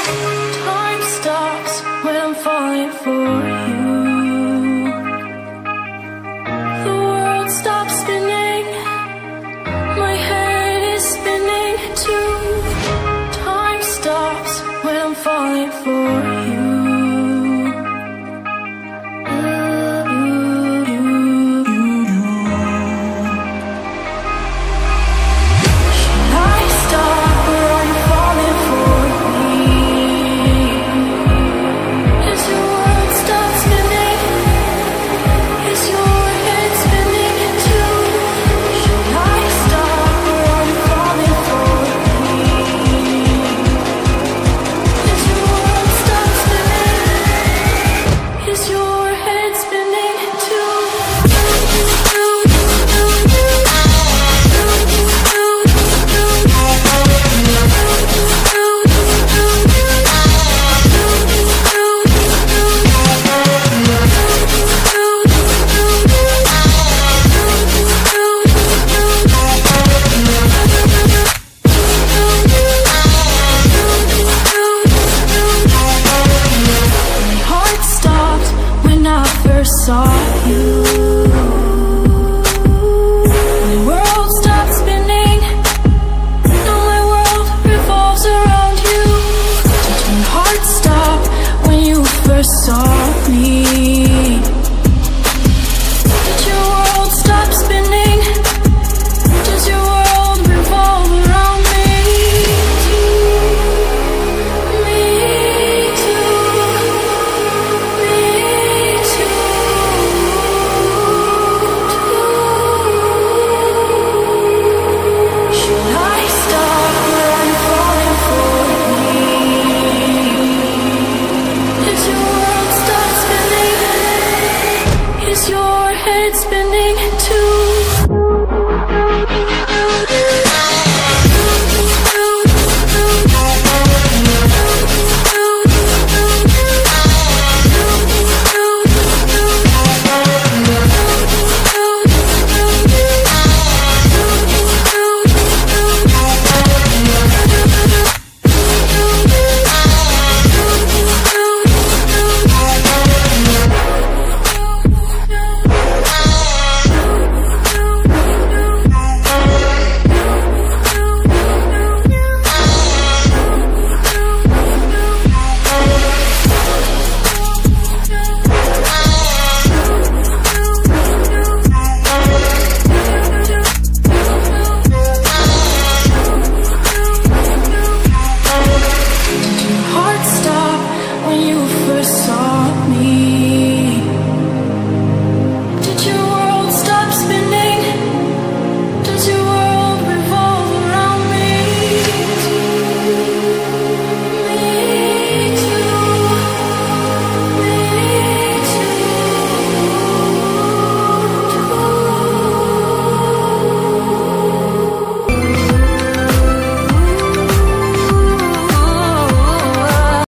Time stops when I'm falling for you. The world stops spinning, my head is spinning too. Time stops when I'm falling for you. Saw you. My world stopped spinning. Now my world revolves around you. Did your heart stop when you first saw me? Did your world stop spinning? Does your world revolve around me? Me too. Me too. Is your head spinning too? When you first saw me, did you